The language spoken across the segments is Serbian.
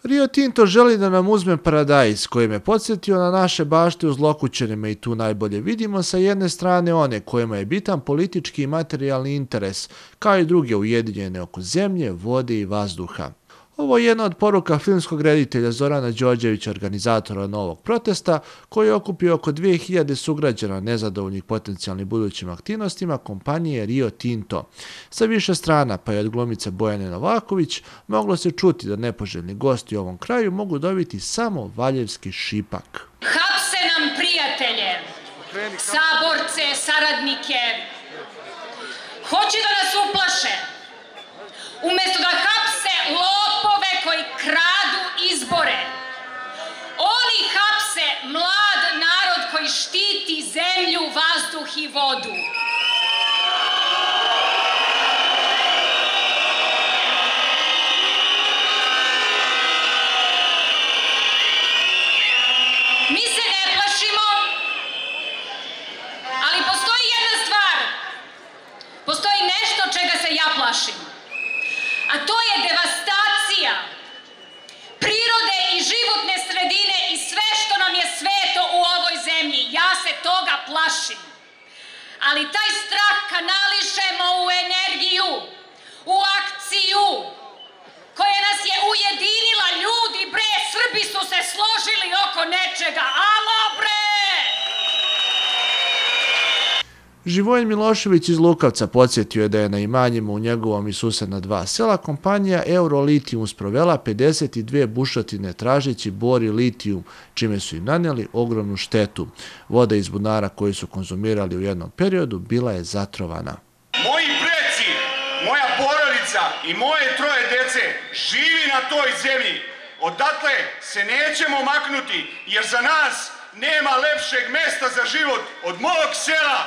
Rio Tinto želi da nam uzme paradajz, koji me podsjetio na naše bašte u zlokućenima i tu najbolje vidimo sa jedne strane one kojima je bitan politički i materijalni interes, kao i druge ujedinjene oko zemlje, vode i vazduha. Ovo je jedna od poruka filmskog reditelja Zorana Đorđevića, organizatora novog protesta, koji je okupio oko 2000 sugrađana nezadovoljnih potencijalnim budućim aktivnostima kompanije Rio Tinto. Sa više strana, pa i od glumice Bojane Novaković, moglo se čuti da nepoželjni gosti u ovom kraju mogu dobiti samo valjevski šipak. Hapse nam prijatelje, saborce, saradnike. Hoće da nas uplaše. Umesto da hapse lopove koji kradu izbore, oni hapse mlad narod koji štiti zemlju, vazduh i vodu. Mi se ne plašimo, ali postoji jedna stvar. Postoji nešto čega se ja plašim. A to je devastacija prirode i životne sredine i sve što nam je sveto u ovoj zemlji. Ja se toga plašim. Ali taj strah kanališemo u energiju, u akciju koja nas je ujedinila. Ljudi, bre, Srbi su se složili oko nečega. Alo, bre! Živojin Milošević iz Lukavca podsjetio je da je na imanjima u njegovom i susedna dva sela kompanija Eurolitijum sprovela 52 bušotine tražeći bor i litijum, čime su im naneli ogromnu štetu. Voda iz bunara koju su konzumirali u jednom periodu bila je zatrovana. Moji preci, moja porodica i moje troje dece živi na toj zemlji. Odatle se nećemo maknuti jer za nas nema lepšeg mesta za život od mog sela.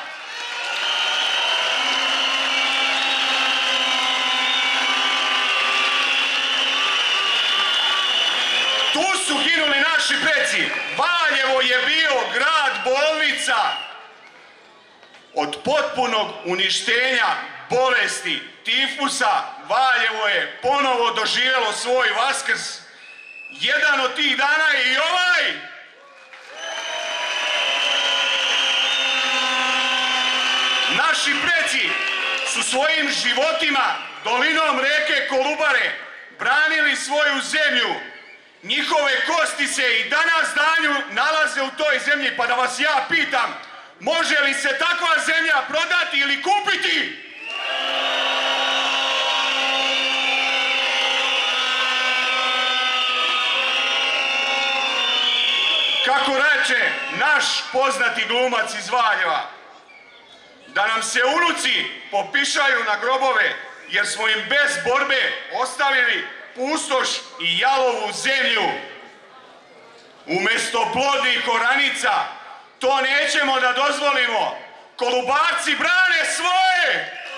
Tu su ginuli naši preci. Valjevo je bio grad bolnica. Od potpunog uništenja bolesti, tifusa, Valjevo je ponovo doživjelo svoj vaskrs. Jedan od tih dana je i ovaj. Naši preci su svojim životima dolinom reke Kolubare branili svoju zemlju. Njihove kosti se i danas danju nalaze u toj zemlji, pa da vas ja pitam, može li se takva zemlja prodati ili kupiti? Kako reče naš poznati glumac iz Valjeva, da nam se unuci popišaju na grobove, jer smo im bez borbe ostavili pustoš i jalovu zemlju. Umesto plodnih oranica, to nećemo da dozvolimo. Kolubarci brane svoje!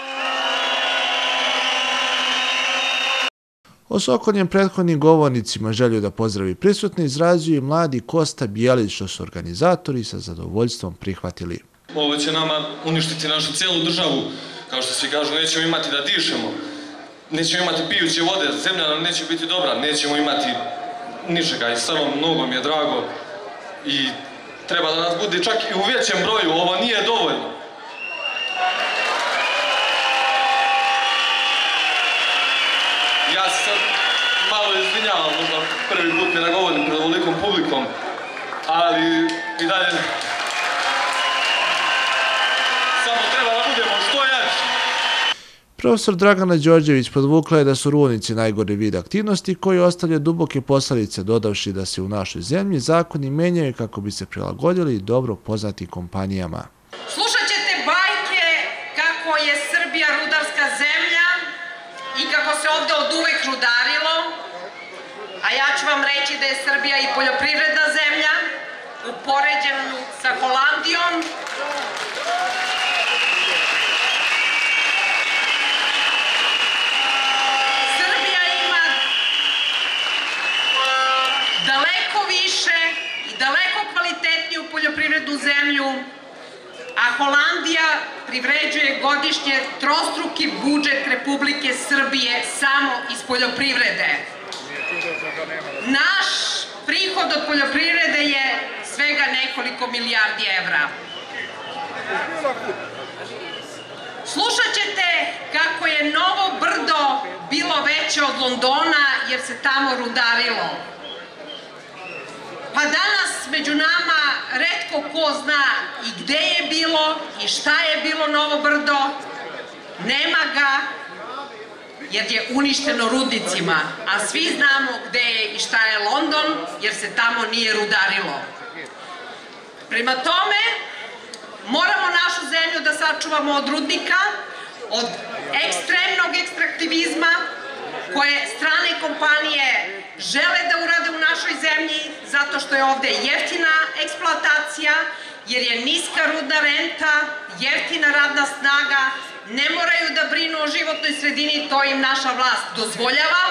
Osokonjem prethodnim govornicima želju da pozdravi prisutne izrazio i mladi Kosta Bijelić, što su organizatori sa zadovoljstvom prihvatili. Ovo će nama uništiti našu cijelu državu. Kao što svi kažu, nećemo imati da dišemo. Nećemo imati pijuće vode, zemlja nam neće biti dobra, nećemo imati ničega i samo mnogo mi je drago i treba da nas bude čak i u većem broju, ovo nije dovoljno. Ja se sad malo izvinjavam, možda prvi put mi nagovorim pred ovolikom publikom, ali i dalje samo treba da budemo što jači. Profesor Dragana Đorđević podvukla je da su rudnici najgori vid aktivnosti koji ostavlja duboke posledice, dodavši da se u našoj zemlji zakoni menjaju kako bi se prilagodili dobro poznatim kompanijama. Slušat ćete bajke kako je Srbija rudarska zemlja i kako se ovde od uvek rudarilo, a ja ću vam reći da je Srbija i poljoprivredna zemlja u poređenju sa Holandijom. Daleko više i daleko kvalitetniju poljoprivrednu zemlju, a Holandija privređuje godišnje trostruki budžet Republike Srbije samo iz poljoprivrede. Naš prihod od poljoprivrede je svega nekoliko milijardi evra. Slušat ćete kako je Novo Brdo bilo veće od Londona jer se tamo rudarilo. Pa danas među nama retko ko zna i gde je bilo i šta je bilo Novo Brdo. Nema ga jer je uništeno rudnicima, a svi znamo gde je i šta je London jer se tamo nije rudarilo. Prema tome, moramo našu zemlju da sačuvamo od rudnika, od ekstremnog ekstraktivizma koje strane kompanije žele da urade u našoj zemlji zato što je ovde jeftina eksploatacija, jer je niska rudna renta, jeftina radna snaga, ne moraju da brinu o životnoj sredini, to im naša vlast dozvoljava.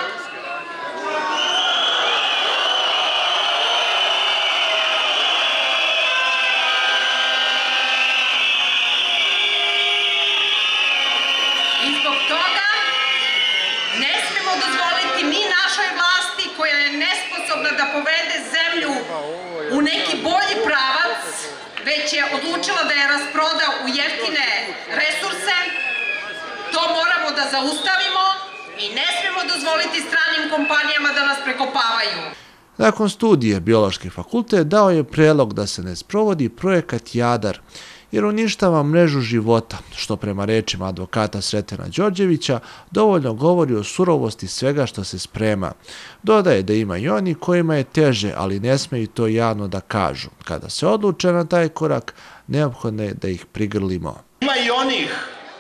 I zbog toga ne smemo dozvoliti ni našoj vlasti koja je nesposobna da povede zemlju u neki bolji pravac, već je odlučila da je rasproda u jeftine resurse. To moramo da zaustavimo i ne smemo dozvoliti stranim kompanijama da nas prekopavaju. Nakon studije Biološki fakultet dao je predlog da se ne sprovodi projekat Jadar, jer uništava mrežu života, što prema rečima advokata Sretena Đorđevića dovoljno govori o surovosti svega što se sprema. Dodaje da ima i oni kojima je teže, ali ne smeju to javno da kažu. Kada se odluče na taj korak, neophodno je da ih prigrlimo. Ima i onih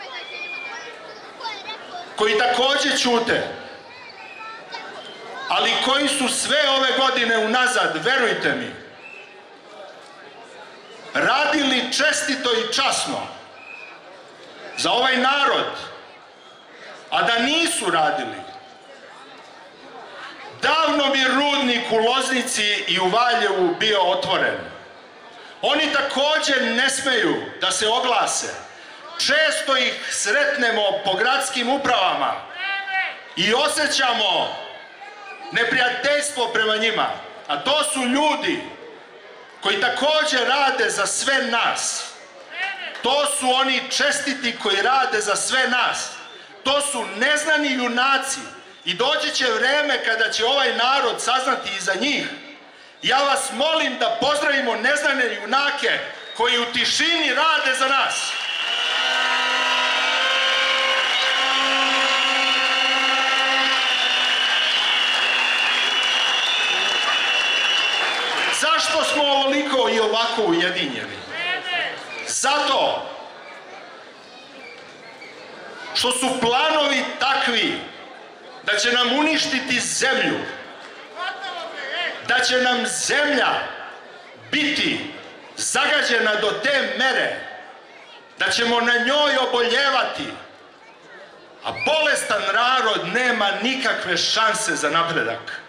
koji takođe ćute, ali koji su sve ove godine unazad, verujte mi, radili čestito i časno za ovaj narod, a da nisu radili, davno bi rudnik u Loznici i u Valjevu bio otvoren. Oni takođe ne smeju da se oglase. Često ih sretnemo po gradskim upravama i osjećamo neprijateljstvo prema njima, a to su ljudi koji takođe rade za sve nas. To su oni čestiti koji rade za sve nas. To su neznani junaci i doći će vreme kada će ovaj narod saznati i za njih. Ja vas molim da pozdravimo neznane junake koji u tišini rade za nas. Zašto smo ovoliko i ovako ujedinjeni? Zato što su planovi takvi da će nam uništiti zemlju, da će nam zemlja biti zagađena do te mere da ćemo na njoj oboljevati, a bolestan narod nema nikakve šanse za napredak.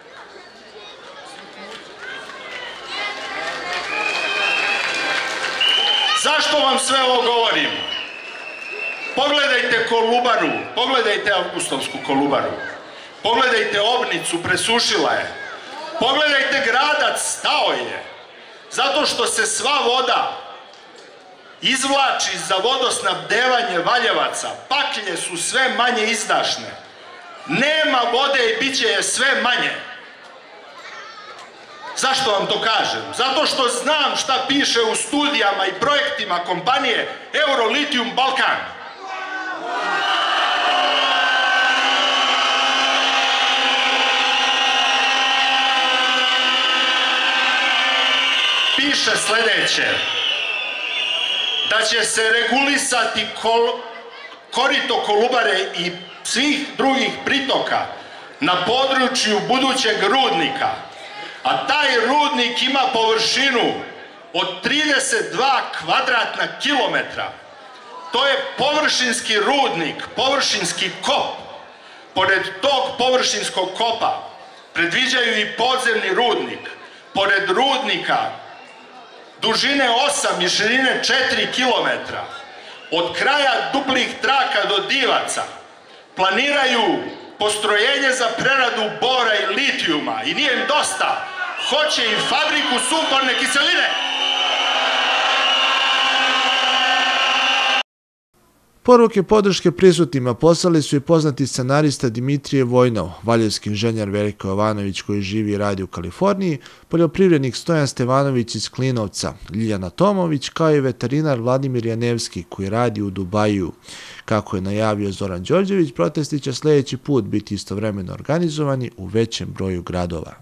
Zašto vam sve ovo govorim? Pogledajte Kolubaru, pogledajte Avgustovsku Kolubaru, pogledajte Obnicu, presušila je, pogledajte Gradac, stao je, zato što se sva voda izvlači za vodosnabdevanje Valjevaca, paklje su sve manje izdašne, nema vode i bit će je sve manje. Zašto vam to kažem? Zato što znam šta piše u studijama i projektima kompanije Eurolithium Balkan. Piše sledeće, da će se regulisati korito Kolubare i svih drugih pritoka na području budućeg rudnika, a taj rudnik ima površinu od 32 kvadratna kilometra. To je površinski rudnik, površinski kop. Pored tog površinskog kopa predviđaju i podzemni rudnik. Pored rudnika dužine 8 i širine 4 kilometra, od kraja duplih traka do Divaca, planiraju postrojenje za preradu bora i litijuma i nije im dosta. Hoće i fabriku sumporne kiseline. Poruke podrške prisutnima poslali su i poznati scenarista Dimitrije Vojnov, valjevski inženjer Veljko Jovanović koji živi i radi u Kaliforniji, poljoprivrednik Stojan Stevanović iz Klinovca, Ljiljana Tomović, kao i veterinar Vladimir Janevski koji radi u Dubaju. Kako je najavio Zoran Đorđević, protesti će sljedeći put biti istovremeno organizovani u većem broju gradova.